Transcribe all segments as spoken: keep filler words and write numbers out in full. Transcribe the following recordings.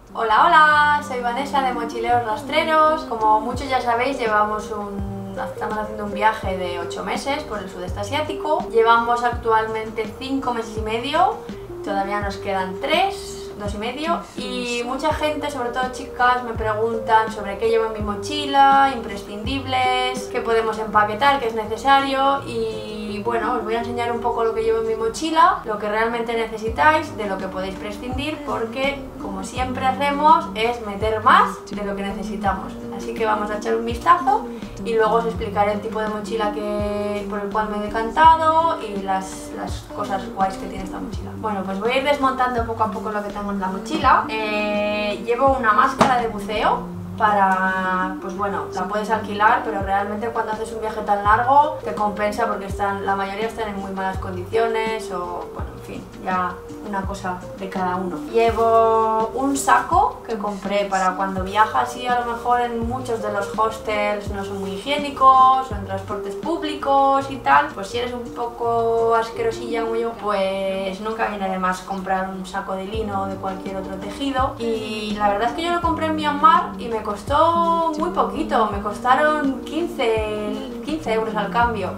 Hola, hola, soy Vanessa de Mochileros Rastreros. Como muchos ya sabéis, llevamos un, estamos haciendo un viaje de ocho meses por el sudeste asiático. Llevamos actualmente cinco meses y medio, todavía nos quedan tres, dos y medio. Y mucha gente, sobre todo chicas, me preguntan sobre qué llevo en mi mochila, imprescindibles, qué podemos empaquetar, qué es necesario. Y bueno, os voy a enseñar un poco lo que llevo en mi mochila, lo que realmente necesitáis, de lo que podéis prescindir, porque como siempre hacemos es meter más de lo que necesitamos. Así que vamos a echar un vistazo y luego os explicaré el tipo de mochila que, por el cual me he decantado y las, las cosas guays que tiene esta mochila. Bueno, pues voy a ir desmontando poco a poco lo que tengo en la mochila. Eh, llevo una máscara de buceo para, pues bueno, la puedes alquilar, pero realmente cuando haces un viaje tan largo te compensa porque están, la mayoría están en muy malas condiciones o, bueno, en fin, ya una cosa de cada uno. Llevo un saco que compré para cuando viajas y a lo mejor en muchos de los hostels no son muy higiénicos o en transportes públicos y tal, pues si eres un poco asquerosilla como yo, pues nunca viene de más comprar un saco de lino o de cualquier otro tejido. Y la verdad es que yo lo compré en Myanmar y me costó muy poquito, me costaron quince euros al cambio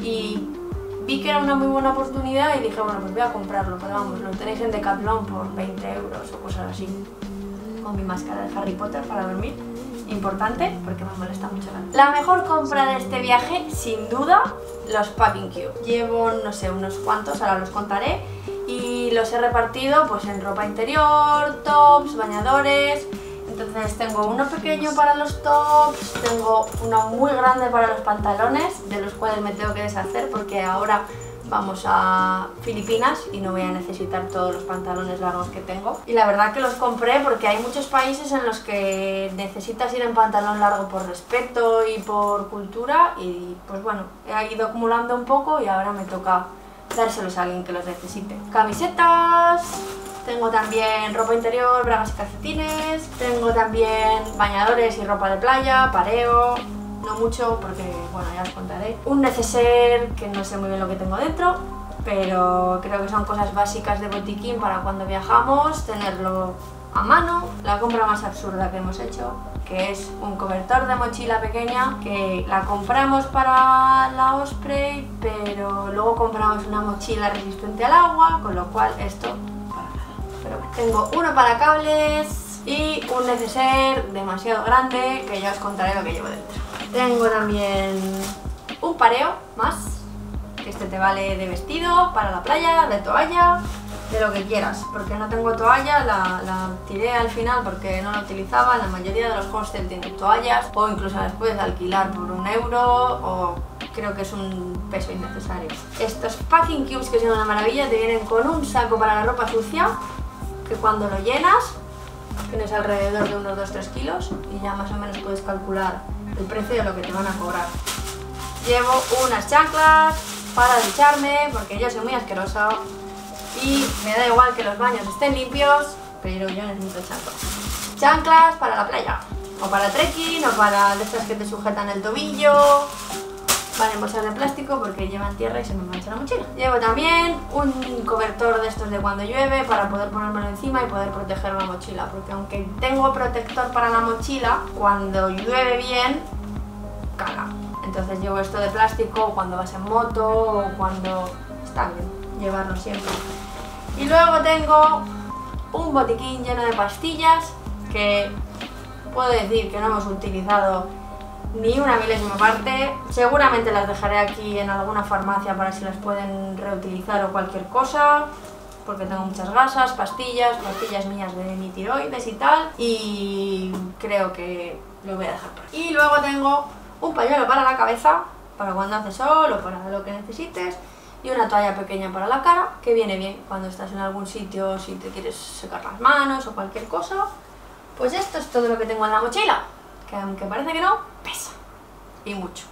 y vi que era una muy buena oportunidad y dije, bueno, pues voy a comprarlo, pero vamos, lo tenéis en Decathlon por veinte euros o cosas así. Con mi máscara de Harry Potter para dormir, importante porque me molesta mucho la... La mejor compra de este viaje, sin duda, los packing cube. Llevo, no sé, unos cuantos, ahora los contaré, y los he repartido pues en ropa interior, tops, bañadores. Entonces tengo uno pequeño para los tops, tengo uno muy grande para los pantalones, de los cuales me tengo que deshacer porque ahora vamos a Filipinas y no voy a necesitar todos los pantalones largos que tengo. Y la verdad que los compré porque hay muchos países en los que necesitas ir en pantalón largo por respeto y por cultura y pues bueno, he ido acumulando un poco y ahora me toca dárselos a alguien que los necesite. Camisetas... Tengo también ropa interior, bragas y calcetines. Tengo también bañadores y ropa de playa, pareo. No mucho porque, bueno, ya os contaré. Un neceser que no sé muy bien lo que tengo dentro, pero creo que son cosas básicas de botiquín para cuando viajamos, tenerlo a mano. La compra más absurda que hemos hecho, que es un cobertor de mochila pequeña, que la compramos para la Osprey, pero luego compramos una mochila resistente al agua, con lo cual esto... Pero tengo uno para cables y un neceser demasiado grande que ya os contaré lo que llevo dentro. Tengo también un pareo más, que este te vale de vestido, para la playa, de toalla, de lo que quieras, porque no tengo toalla, la, la tiré al final porque no la utilizaba. La mayoría de los hostels tienen toallas o incluso las puedes alquilar por un euro o... Creo que es un peso innecesario. Estos packing cubes, que son una maravilla, te vienen con un saco para la ropa sucia, que cuando lo llenas tienes alrededor de unos dos a tres kilos y ya más o menos puedes calcular el precio de lo que te van a cobrar. Llevo unas chanclas para ducharme porque yo soy muy asquerosa y me da igual que los baños estén limpios, pero yo necesito chanclas. Chanclas para la playa, o para trekking, o para de estas que te sujetan el tobillo. Van en bolsas de plástico porque llevan tierra y se me mancha la mochila. Llevo también un cobertor de estos de cuando llueve para poder ponérmelo encima y poder proteger la mochila, porque aunque tengo protector para la mochila, cuando llueve bien, caga. Entonces llevo esto de plástico cuando vas en moto o cuando... está bien llevarlo siempre. Y luego tengo un botiquín lleno de pastillas que puedo decir que no hemos utilizado ni una milésima parte. Seguramente las dejaré aquí en alguna farmacia para si las pueden reutilizar o cualquier cosa, porque tengo muchas gasas, pastillas, pastillas mías de mi tiroides y tal, y creo que lo voy a dejar por aquí. Y luego tengo un pañuelo para la cabeza, para cuando hace sol o para lo que necesites, y una toalla pequeña para la cara, que viene bien cuando estás en algún sitio, si te quieres secar las manos o cualquier cosa. Pues esto es todo lo que tengo en la mochila, que aunque parece que no, pesa y mucho.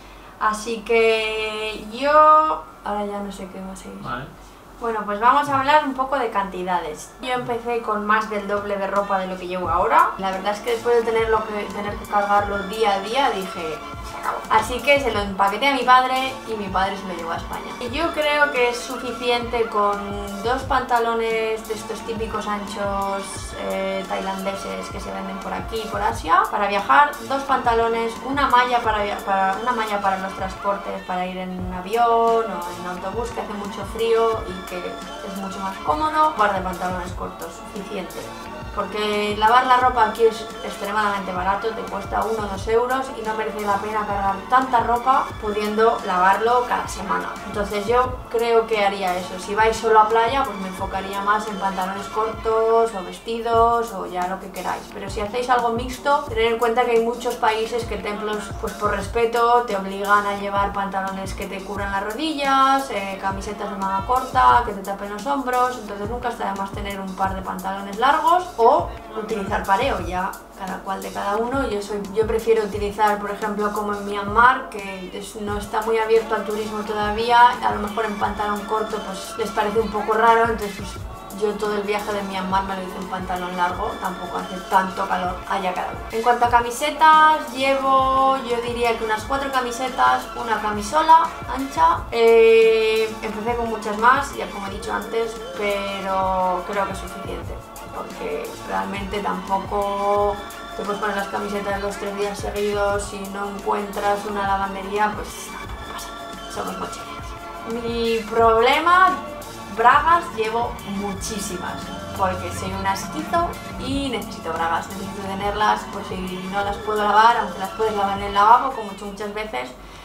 Así que yo... ahora ya no sé qué más seguir. Vale. Bueno, pues vamos a hablar un poco de cantidades. Yo empecé con más del doble de ropa de lo que llevo ahora. La verdad es que después de tenerlo que, tener que cargarlo día a día, dije, acabó. Así que se lo empaqueté a mi padre y mi padre se lo llevó a España. Y yo creo que es suficiente con dos pantalones de estos típicos anchos eh, tailandeses que se venden por aquí y por Asia para viajar, dos pantalones, una malla para, para, una malla para los transportes, para ir en avión o en autobús que hace mucho frío y que es mucho más cómodo, un par de pantalones cortos, suficiente. Porque lavar la ropa aquí es extremadamente barato, te cuesta uno o dos euros y no merece la pena cargar tanta ropa pudiendo lavarlo cada semana. Entonces yo creo que haría eso. Si vais solo a playa, pues me enfocaría más en pantalones cortos o vestidos o ya lo que queráis. Pero si hacéis algo mixto, tened en cuenta que hay muchos países que templos, pues por respeto, te obligan a llevar pantalones que te cubran las rodillas, eh, camisetas de manga corta, que te tapen los hombros. Entonces nunca está de más tener un par de pantalones largos o utilizar pareo, ya cada cual de cada uno. Yo, soy, yo prefiero utilizar, por ejemplo, como en Myanmar, que es, no está muy abierto al turismo todavía, a lo mejor en pantalón corto pues les parece un poco raro, entonces pues, yo todo el viaje de Myanmar me lo hice en pantalón largo, tampoco hace tanto calor allá cada uno. En cuanto a camisetas, llevo, yo diría que unas cuatro camisetas, una camisola ancha, eh, empecé con muchas más, ya como he dicho antes, pero creo que es suficiente. Porque realmente tampoco te puedes poner las camisetas dos o tres días seguidos. Si no encuentras una lavandería, pues no pasa nada, somos mochileros. Mi problema, bragas llevo muchísimas, porque soy un asquito y necesito bragas, necesito tenerlas, pues si no las puedo lavar, aunque las puedes lavar en el lavabo, como he hecho muchas veces,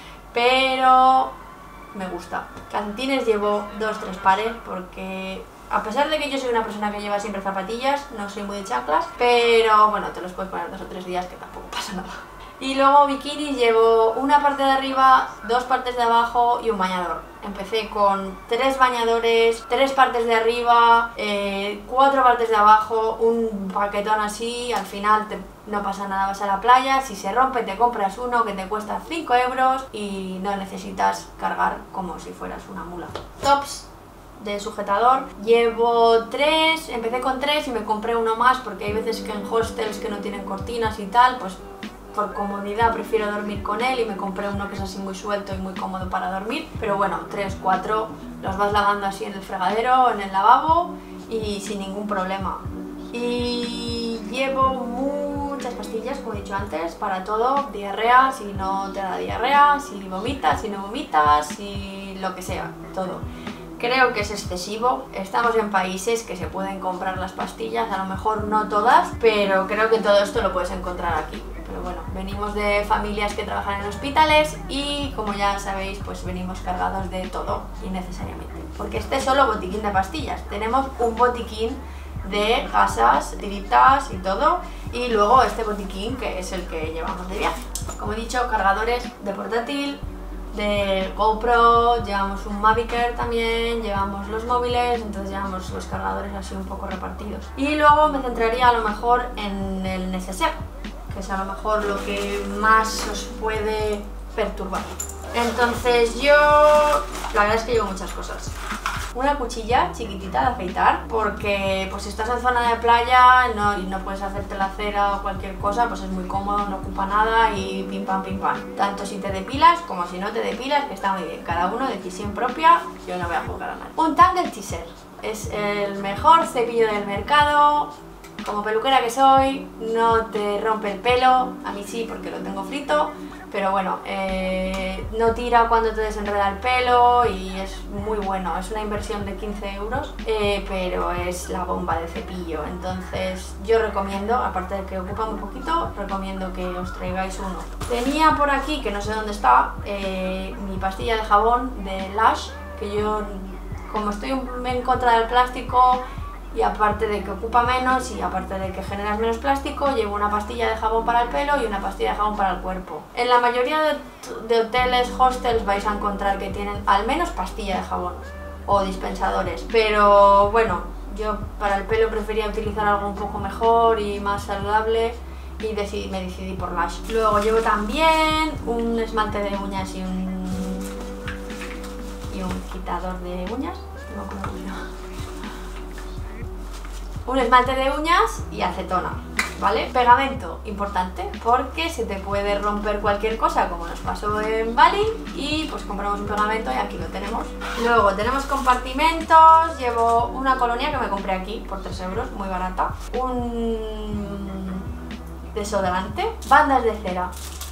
pero me gusta. Calcetines llevo dos o tres pares, porque a pesar de que yo soy una persona que lleva siempre zapatillas, no soy muy de chanclas, pero bueno, te los puedes poner dos o tres días que tampoco pasa nada. Y luego bikinis llevo una parte de arriba, dos partes de abajo y un bañador. Empecé con tres bañadores, tres partes de arriba, eh, cuatro partes de abajo, un paquetón así. Al final te, no pasa nada, vas a la playa, si se rompe te compras uno que te cuesta cinco euros y no necesitas cargar como si fueras una mula. Tops de sujetador, llevo tres, empecé con tres y me compré uno más porque hay veces que en hostels que no tienen cortinas y tal, pues por comodidad prefiero dormir con él y me compré uno que es así muy suelto y muy cómodo para dormir, pero bueno, tres, cuatro los vas lavando así en el fregadero, en el lavabo y sin ningún problema. Y llevo muchas pastillas, como he dicho antes, para todo, diarrea, si no te da diarrea, si vomitas, si no vomitas, si lo que sea, todo. Creo que es excesivo, estamos en países que se pueden comprar las pastillas, a lo mejor no todas, pero creo que todo esto lo puedes encontrar aquí. Pero bueno, venimos de familias que trabajan en hospitales y como ya sabéis, pues venimos cargados de todo innecesariamente. Porque este es solo botiquín de pastillas, tenemos un botiquín de gasas, tiritas y todo, y luego este botiquín que es el que llevamos de viaje. Como he dicho, cargadores de portátil, de GoPro, llevamos un Mavic Air también, llevamos los móviles, entonces llevamos los cargadores así un poco repartidos. Y luego me centraría a lo mejor en el neceser, que es a lo mejor lo que más os puede perturbar. Entonces yo, la verdad es que llevo muchas cosas. Una cuchilla chiquitita de afeitar, porque pues si estás en zona de playa no, y no puedes hacerte la cera o cualquier cosa, pues es muy cómodo, no ocupa nada y pim pam pim pam. Tanto si te depilas como si no te depilas, que está muy bien, cada uno decisión propia, yo no voy a juzgar a nadie. Un Tangle Teezer, es el mejor cepillo del mercado. Como peluquera que soy, no te rompe el pelo, a mí sí porque lo tengo frito, pero bueno, eh, no tira cuando te desenreda el pelo y es muy bueno, es una inversión de quince euros, eh, pero es la bomba de cepillo, entonces yo recomiendo, aparte de que ocupa muy poquito, recomiendo que os traigáis uno. Tenía por aquí, que no sé dónde está, eh, mi pastilla de jabón de Lush, que yo, como estoy en contra del plástico, y aparte de que ocupa menos y aparte de que generas menos plástico, llevo una pastilla de jabón para el pelo y una pastilla de jabón para el cuerpo. En la mayoría de, de hoteles, hostels, vais a encontrar que tienen al menos pastilla de jabón o dispensadores, pero bueno, yo para el pelo prefería utilizar algo un poco mejor y más saludable y decidí, me decidí por Lush. Luego llevo también un esmalte de uñas y un, y un quitador de uñas, no como yo. Un esmalte de uñas y acetona. ¿vale? Pegamento, importante, porque se te puede romper cualquier cosa, como nos pasó en Bali, y pues compramos un pegamento y aquí lo tenemos. Luego tenemos compartimentos, llevo una colonia que me compré aquí por tres euros, muy barata, un desodorante, bandas de cera.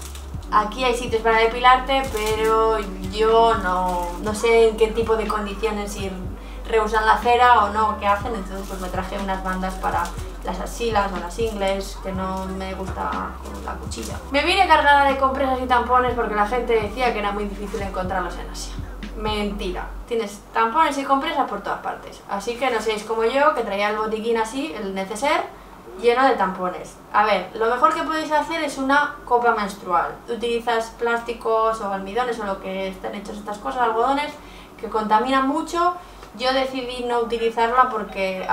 Aquí hay sitios para depilarte, pero yo no, no sé en qué tipo de condiciones, si reusan la cera o no, qué hacen, entonces pues me traje unas bandas para las axilas o las ingles, que no me gusta con la cuchilla. Me vine cargada de compresas y tampones porque la gente decía que era muy difícil encontrarlos en Asia. Mentira, tienes tampones y compresas por todas partes, así que no seáis como yo, que traía el botiquín así, el neceser, lleno de tampones. A ver, lo mejor que podéis hacer es una copa menstrual. Utilizas plásticos o almidones o lo que están hechos estas cosas, algodones, que contaminan mucho. Yo decidí no utilizarla porque,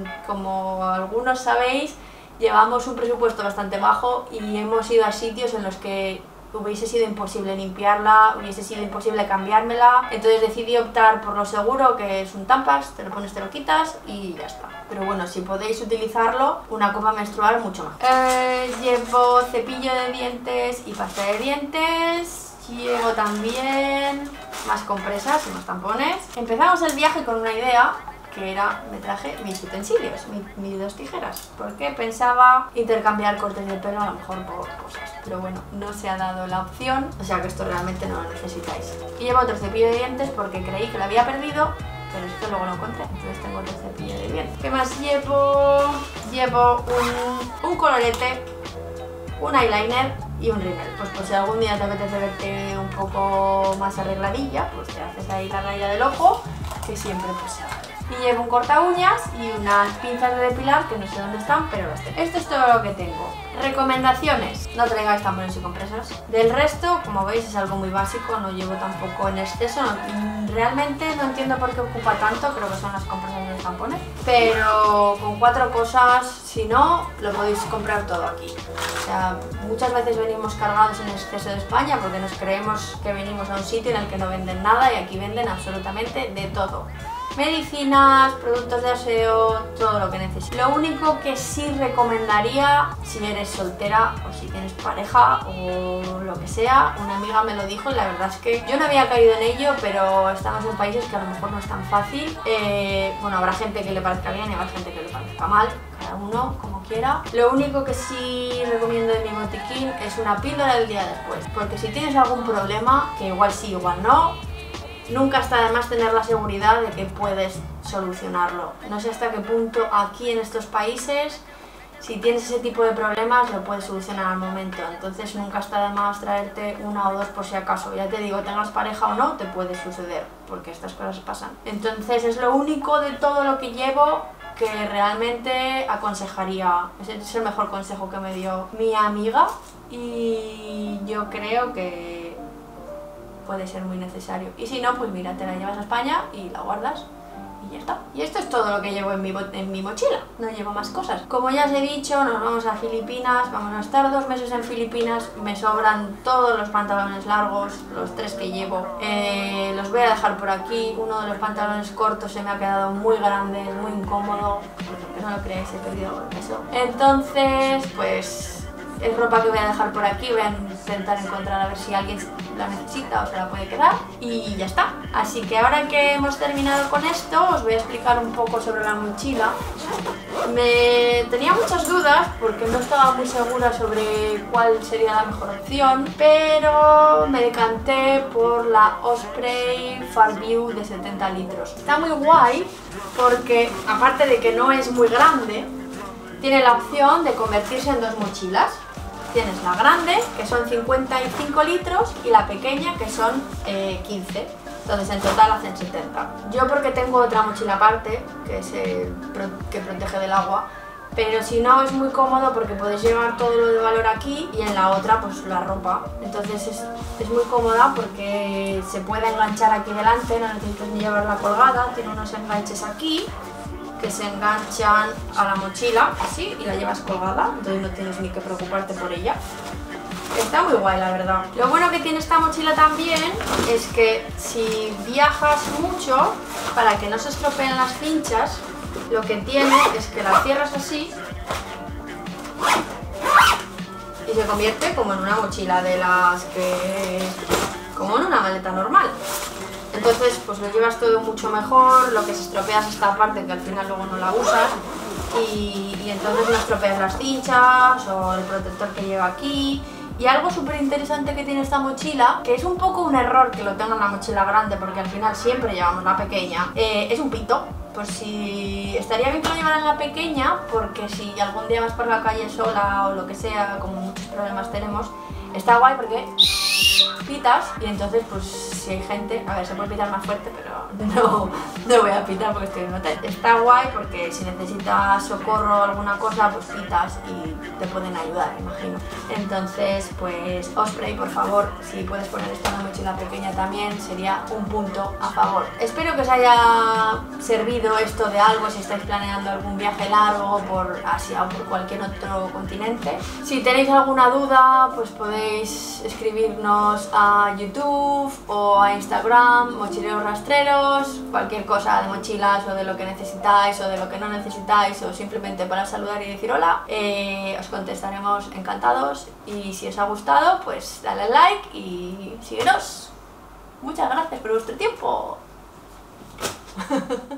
como algunos sabéis, llevamos un presupuesto bastante bajo y hemos ido a sitios en los que hubiese sido imposible limpiarla, hubiese sido imposible cambiármela, entonces decidí optar por lo seguro, que es un Tampax, te lo pones, te lo quitas y ya está. Pero bueno, si podéis utilizarlo, una copa menstrual mucho mejor. Eh, llevo cepillo de dientes y pasta de dientes, llevo también más compresas y más tampones. Empezamos el viaje con una idea, que era, me traje mis utensilios, mis, mis dos tijeras, porque pensaba intercambiar cortes de pelo a lo mejor por cosas, pero bueno, no se ha dado la opción, o sea que esto realmente no lo necesitáis. Y llevo otro cepillo de dientes porque creí que lo había perdido, pero esto luego lo encontré, entonces tengo otro cepillo de dientes. ¿Qué más llevo? Llevo un, un colorete, un eyeliner y un rímel, pues por si algún día te apetece verte un poco más arregladilla, pues te haces ahí la raya del ojo, que siempre pues se hace. Y llevo un corta uñas y unas pinzas de depilar que no sé dónde están, pero las tengo. Esto es todo lo que tengo. Recomendaciones: no traigáis tampones y compresas. Del resto, como veis, es algo muy básico, no llevo tampoco en exceso. No, realmente no entiendo por qué ocupa tanto, creo que son las compresas y los tampones. Pero con cuatro cosas, si no, lo podéis comprar todo aquí. O sea, muchas veces venimos cargados en exceso de España porque nos creemos que venimos a un sitio en el que no venden nada, y aquí venden absolutamente de todo. Medicinas, productos de aseo, todo lo que necesites. Lo único que sí recomendaría, si eres soltera o si tienes pareja o lo que sea, una amiga me lo dijo y la verdad es que yo no había caído en ello, pero estamos en países que a lo mejor no es tan fácil. Eh, bueno, habrá gente que le parezca bien y habrá gente que le parezca mal, cada uno como quiera. Lo único que sí recomiendo de mi botiquín es una píldora del día después, porque si tienes algún problema, que igual sí, igual no, nunca está de más tener la seguridad de que puedes solucionarlo. No sé hasta qué punto aquí en estos países, si tienes ese tipo de problemas, lo puedes solucionar al momento. Entonces nunca está de más traerte una o dos por si acaso. Ya te digo, tengas pareja o no, te puede suceder, porque estas cosas pasan. Entonces es lo único de todo lo que llevo que realmente aconsejaría. Ese es el mejor consejo que me dio mi amiga y yo creo que puede ser muy necesario. Y si no, pues mira, te la llevas a España y la guardas y ya está. Y esto es todo lo que llevo en mi, en mi mochila, no llevo más cosas. Como ya os he dicho, nos vamos a Filipinas, vamos a estar dos meses en Filipinas, me sobran todos los pantalones largos, los tres que llevo. Eh, los voy a dejar por aquí, uno de los pantalones cortos se me ha quedado muy grande, muy incómodo, porque no lo creáis, he perdido el peso. Entonces, pues es ropa que voy a dejar por aquí, voy a intentar encontrar a ver si alguien la necesita o se la puede quedar y ya está. Así que ahora que hemos terminado con esto, os voy a explicar un poco sobre la mochila. Me tenía muchas dudas porque no estaba muy segura sobre cuál sería la mejor opción, pero me decanté por la Osprey Farview de setenta litros. Está muy guay porque, aparte de que no es muy grande, tiene la opción de convertirse en dos mochilas. Tienes la grande, que son cincuenta y cinco litros, y la pequeña, que son eh, quince. Entonces en total hacen setenta. Yo porque tengo otra mochila aparte, que, es el pro que protege del agua, pero si no es muy cómodo porque podéis llevar todo lo de valor aquí y en la otra pues la ropa. Entonces es, es muy cómoda porque se puede enganchar aquí delante, no necesitas ni llevarla colgada, tiene unos enganches aquí que se enganchan a la mochila, así, y la llevas colgada, entonces no tienes ni que preocuparte por ella. Está muy guay, la verdad. Lo bueno que tiene esta mochila también es que si viajas mucho, para que no se estropeen las cinchas, lo que tiene es que la cierras así se convierte como en una mochila de las que... como en una maleta normal. Entonces pues lo llevas todo mucho mejor, lo que se estropea es esta parte que al final luego no la usas y, y entonces no estropeas las cinchas o el protector que lleva aquí. Y algo súper interesante que tiene esta mochila, que es un poco un error que lo tenga en la mochila grande porque al final siempre llevamos la pequeña, eh, es un pito. Pues si estaría bien que lo llevaran la pequeña, porque si algún día vas por la calle sola o lo que sea, como muchos problemas tenemos, está guay porque pitas y entonces pues si hay gente, a ver, se puede pitar más fuerte, pero no, no voy a pitar porque estoy en un hotel. Está guay porque si necesitas socorro o alguna cosa, pues pitas y te pueden ayudar, imagino. Entonces pues Osprey, por favor, si puedes poner esto en la mochila pequeña también, sería un punto a favor. Espero que os haya servido esto de algo si estáis planeando algún viaje largo por Asia o por cualquier otro continente. Si tenéis alguna duda, pues podéis escribirnos a YouTube o a Instagram, Mochileros Rastreros, cualquier cosa de mochilas o de lo que necesitáis o de lo que no necesitáis o simplemente para saludar y decir hola, eh, os contestaremos encantados y si os ha gustado pues dale like y síguenos. Muchas gracias por vuestro tiempo.